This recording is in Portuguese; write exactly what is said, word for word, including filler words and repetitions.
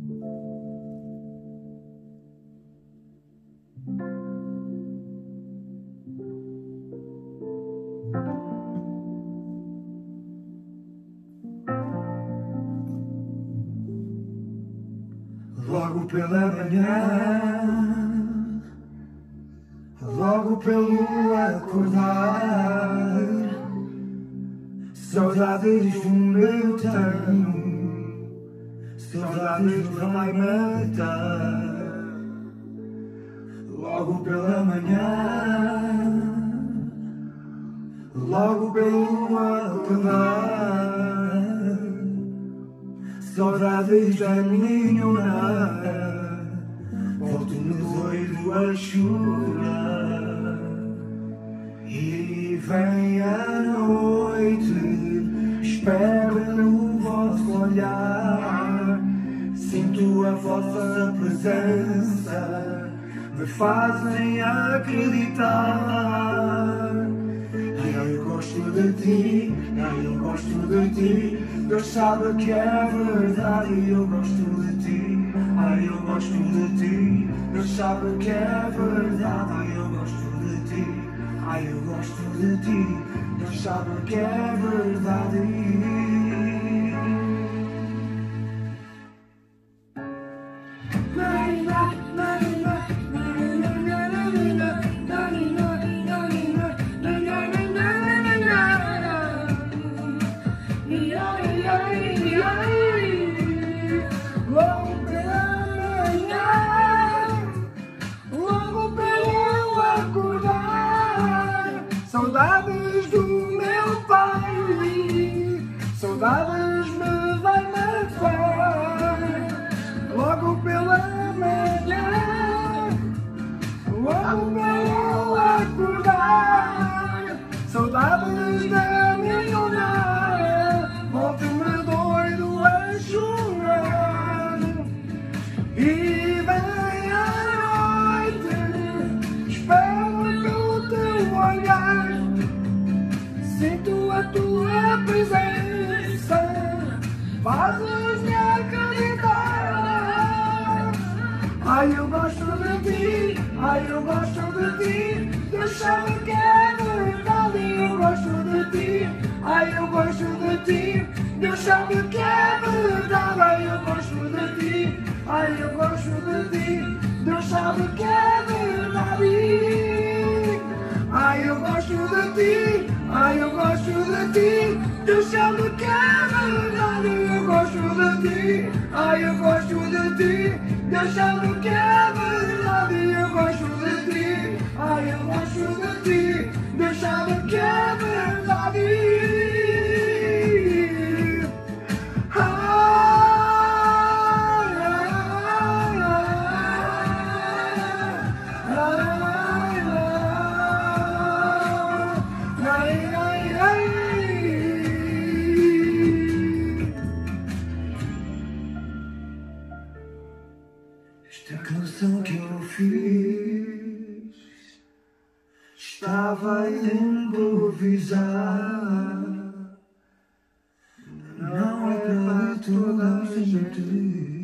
Logo pela manhã, logo pelo acordar, saudades do meu tenho, saudades vai matar. Logo pela manhã, logo pelo acordar, saudades da minha hora, volto-me doido a chorar. E vem a noite, espero no vosso olhar, sinto a vossa presença, me fazem acreditar. Ai, eu gosto de ti, ai, eu gosto de ti, Deus sabe que é verdade. Eu gosto de ti, ai, eu gosto de ti, Deus sabe que é verdade. Ai, eu gosto de ti, ai, eu gosto de ti, Deus sabe que é verdade. Logo pela manhã, logo pelo acordar, saudades do meu pai, saudades me vai matar. Logo pela manhã, logo pelo acordar, saudades da minha olhar, volto-me doido a chorar. E vem a noite, espero pelo teu olhar, sinto a tua presença, fazes-me acreditar. Ai, eu gosto de ti, ai, eu gosto de ti, Deus sabe que é verdade. Eu gosto de ti, ai, eu gosto de ti, Deus sabe que é verdade. Ai, eu gosto de ti, ai, eu gosto de ti, Deus sabe que é verdade. Ai, eu gosto de ti, ai, eu gosto de ti, Deus sabe que é verdade. Eu gosto de ti, ai, eu gosto de ti, Deus sabe que é verdade. Eu gosto de ti, ai, eu gosto de ti, Deus sabe que é verdade. Esta canção que eu fiz estava a improvisar, não é para toda a gente.